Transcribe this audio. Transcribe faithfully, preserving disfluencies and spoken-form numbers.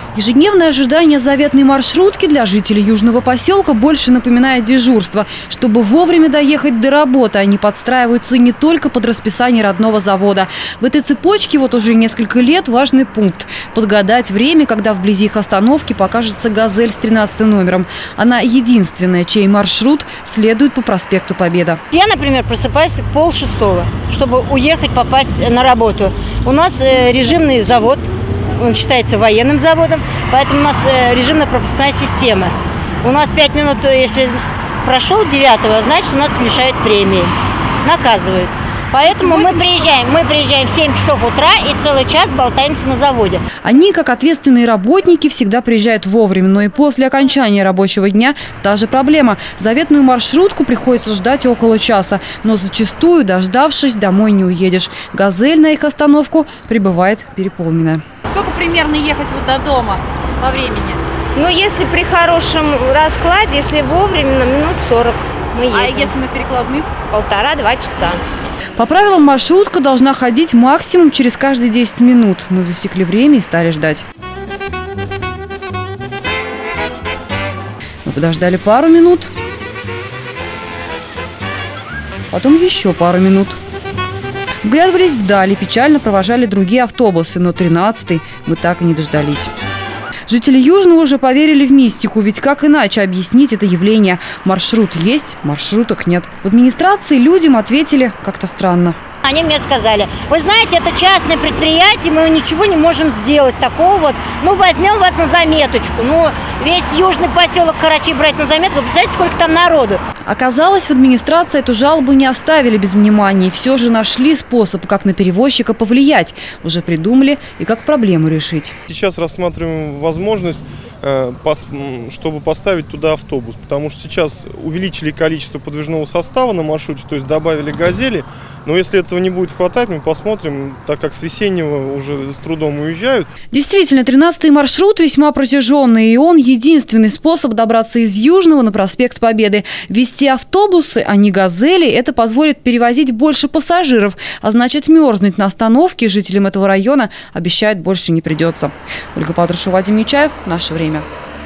Ежедневное ожидание заветной маршрутки для жителей южного поселка больше напоминает дежурство. Чтобы вовремя доехать до работы, они подстраиваются не только под расписание родного завода. В этой цепочке вот уже несколько лет важный пункт – подгадать время, когда вблизи их остановки покажется «Газель» с тринадцатым номером. Она единственная, чей маршрут следует по проспекту Победа. Я, например, просыпаюсь пол шестого, чтобы уехать, попасть на работу. У нас режимный завод. Он считается военным заводом, поэтому у нас режимно-пропускная система. У нас пять минут, если прошел девятого, значит, у нас лишают премии, наказывают. Поэтому мы приезжаем, мы приезжаем в семь часов утра и целый час болтаемся на заводе. Они, как ответственные работники, всегда приезжают вовремя, но и после окончания рабочего дня та же проблема. Заветную маршрутку приходится ждать около часа, но зачастую, дождавшись, домой не уедешь. «Газель» на их остановку прибывает переполненная. Сколько примерно ехать вот до дома по времени? Ну, если при хорошем раскладе, если вовремя, на минут сорок мы едем. А если на перекладных? Полтора-два часа. По правилам, маршрутка должна ходить максимум через каждые десять минут. Мы засекли время и стали ждать. Мы подождали пару минут. Потом еще пару минут. Вглядывались вдали, печально провожали другие автобусы, но тринадцатый мы так и не дождались. Жители Южного уже поверили в мистику, ведь как иначе объяснить это явление? Маршрут есть, маршруток нет. В администрации людям ответили как-то странно. Они мне сказали: вы знаете, это частное предприятие, мы ничего не можем сделать такого вот. Ну, возьмем вас на заметочку. Ну, весь южный поселок Карачи брать на заметку, представляете, сколько там народу. Оказалось, в администрации эту жалобу не оставили без внимания. И все же нашли способ, как на перевозчика повлиять. Уже придумали и как проблему решить. Сейчас рассматриваем возможность, чтобы поставить туда автобус. Потому что сейчас увеличили количество подвижного состава на маршруте, то есть добавили «Газели». Но если этого не будет хватать, мы посмотрим, так как с весеннего уже с трудом уезжают. Действительно, тринадцатый маршрут весьма протяженный, и он единственный способ добраться из Южного на проспект Победы. Вести автобусы, а не «Газели» – это позволит перевозить больше пассажиров, а значит, мерзнуть на остановке жителям этого района обещают больше не придется. Ольга Патрушева, Вадим Нечаев. Наше время.